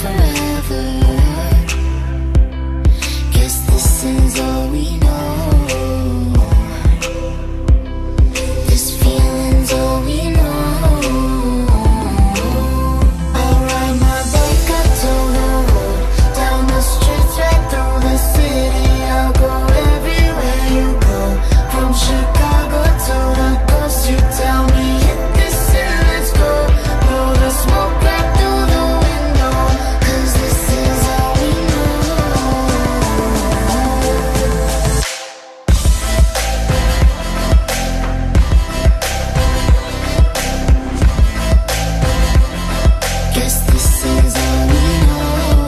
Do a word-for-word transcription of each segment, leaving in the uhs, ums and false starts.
forever. Guess this is all we know. This feeling's all we know. I'll ride my bike up to the road, down the streets, right through the city. I'll go everywhere you go, from Chicago to the coast. You tell me hit this and let's go. Blow the smoke right through the window, 'cause this is all we know. Guess this is all we know.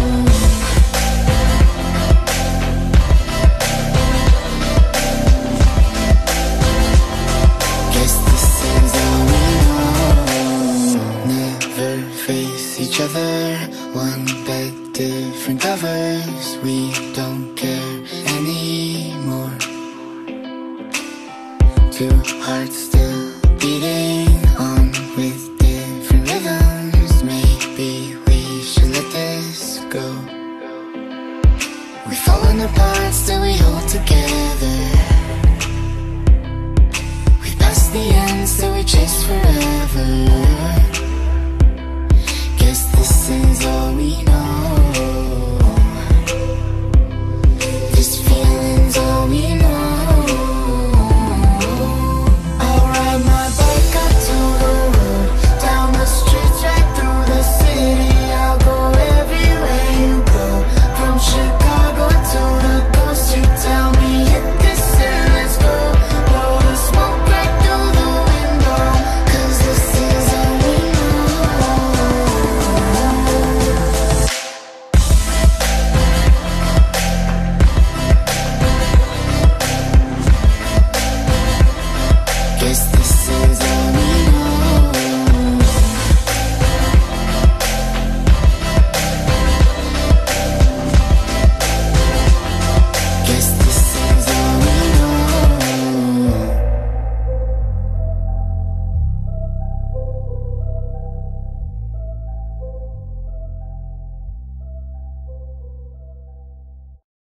Guess this is all we know. Never face each other, one bed, different covers. We don't care anymore. Two hearts still beating on with different rhythms. Maybe we should let this go. We've fallen apart, still we hold together. We passed the end, still we chase forever.